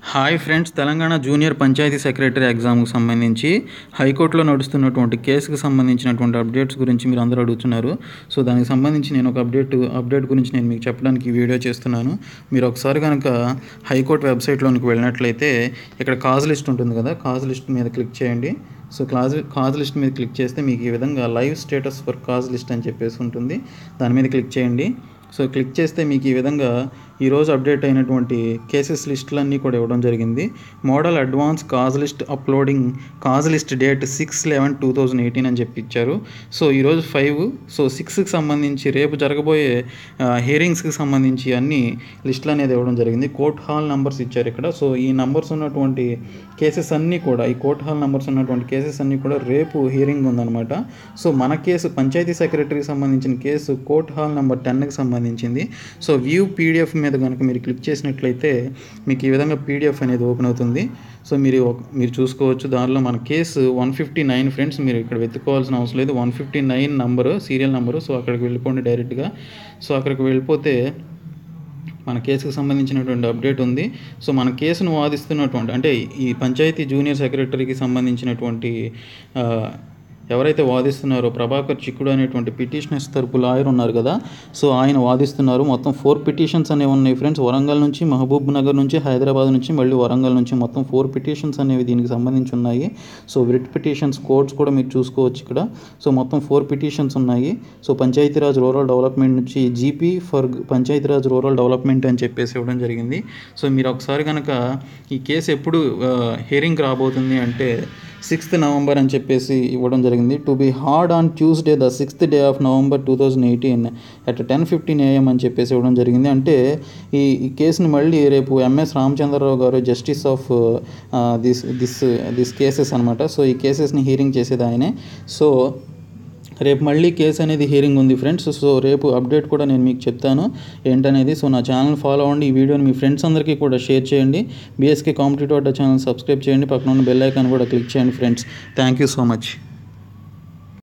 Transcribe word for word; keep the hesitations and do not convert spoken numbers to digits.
Hi friends, Telangana junior panchayat secretary ఎగ్జామ్కి సంబంధించి హైకోర్టులో నడుస్తున్నటువంటి కేసుకు సంబంధించినటువంటి అప్డేట్స్ గురించి మీరు అందరూ అడుగుతున్నారు. సో దానికి సంబంధించి నేను ఒక అప్డేట్ అప్డేట్ గురించి నేను మీకు చెప్పడానికి ఈ వీడియో చేస్తున్నాను. మీరు ఒకసారి కనుక హైకోర్టు వెబ్సైట్లోనికి వెళ్ళినట్లయితే ఇక్కడ కాజ్ లిస్ట్ ఉంటుంది కదా, కాజ్ లిస్ట్ మీద క్లిక్ చేయండి. సో కాజ్ కాజ్ లిస్ట్ మీద క్లిక్ చేస్తే మీకు ఈ విధంగా live status for cause list అని చెప్పేసి ఉంటుంది. దాని మీద క్లిక్ చేయండి. సో క్లిక్ చేస్తే మీకు ఈ విధంగా ఈరోజు అప్డేట్ అయినటువంటి కేసెస్ లిస్టులన్నీ కూడా ఇవ్వడం జరిగింది. Model advance cause list uploading cause list date six eleven two thousand eighteen అని చెప్పి ఇచ్చారు. సో ఈరోజు ఫైవ్ సో సిక్స్కి సంబంధించి రేపు జరగబోయే హియరింగ్స్కి సంబంధించి అన్ని లిస్టులు అనేది ఇవ్వడం జరిగింది. కోర్ట్ హాల్ నెంబర్స్ ఇచ్చారు ఇక్కడ. సో ఈ నెంబర్స్ ఉన్నటువంటి కేసెస్ అన్నీ కూడా ఈ కోర్ట్ హాల్ నెంబర్స్ ఉన్నటువంటి కేసెస్ అన్నీ కూడా రేపు హియరింగ్ ఉందన్నమాట. సో మన కేసు పంచాయతీ సెక్రటరీకి సంబంధించిన కేసు కోర్ట్ హాల్ నెంబర్ టెన్కి సంబంధించింది. సో వ్యూ పీడిఎఫ్ మీద కనుక మీరు క్లిక్ చేసినట్లయితే మీకు ఈ విధంగా పీడిఎఫ్ అనేది ఓపెన్ అవుతుంది. సో మీరు మీరు చూసుకోవచ్చు. దానిలో మన case one fifty nine friends, మీరు ఇక్కడ వెతుక్కోవాల్సిన అవసరం లేదు. One fifty nine number serial number. So అక్కడికి వెళ్ళిపోండి డైరెక్ట్గా. సో అక్కడికి వెళ్ళిపోతే మన కేసుకు సంబంధించినటువంటి అప్డేట్ ఉంది. సో మన కేసును వాదిస్తున్నటువంటి అంటే ఈ పంచాయతీ జూనియర్ సెక్రటరీకి సంబంధించినటువంటి ఎవరైతే వాదిస్తున్నారో ప్రభాకర్ చిక్కుడు అనేటువంటి పిటిషనర్స్ తరపు లాయర్ ఉన్నారు కదా, సో ఆయన వాదిస్తున్నారు. మొత్తం ఫోర్ పిటిషన్స్ అనేవి ఉన్నాయి ఫ్రెండ్స్. వరంగల్ నుంచి, మహబూబ్ నగర్ నుంచి, హైదరాబాద్ నుంచి, మళ్ళీ వరంగల్ నుంచి మొత్తం ఫోర్ పిటిషన్స్ అనేవి దీనికి సంబంధించి ఉన్నాయి. సో రిట్ పిటిషన్స్ కోడ్స్ కూడా మీరు చూసుకోవచ్చు ఇక్కడ. సో మొత్తం ఫోర్ పిటిషన్స్ ఉన్నాయి. సో పంచాయతీరాజ్ రూరల్ డెవలప్మెంట్ నుంచి GP for Panchayat Raj rural development అని చెప్పేసి ఇవ్వడం జరిగింది. సో మీరు ఒకసారి కనుక ఈ కేసు ఎప్పుడు హియరింగ్ రాబోతుంది అంటే సిక్స్త్ నవంబర్ అని చెప్పేసి ఇవ్వడం జరిగింది. To be heard on Tuesday the sixth day of November two thousand eighteen at ten fifteen AM అని చెప్పేసి ఇవ్వడం జరిగింది. అంటే ఈ ఈ కేసుని మళ్ళీ రేపు ఎంఎస్ రామచంద్రరావు గారు justice of this this this cases అనమాట. సో ఈ కేసెస్ని హీరింగ్ చేసేది ఆయనే. సో రేపు మళ్ళీ కేసు అనేది హియరింగ్ ఉంది ఫ్రెండ్స్. సో రేపు అప్డేట్ కూడా నేను మీకు చెప్తాను ఏంటనేది. సో నా ఛానల్ ఫాలో అవ్వండి. ఈ వీడియోని మీ ఫ్రెండ్స్ అందరికీ కూడా షేర్ చేయండి. BSK competitive Adda channel subscribe చేయండి. పక్కన ఉన్న బెల్ ఐకాన్ కూడా క్లిక్ చేయండి friends. Thank you so much.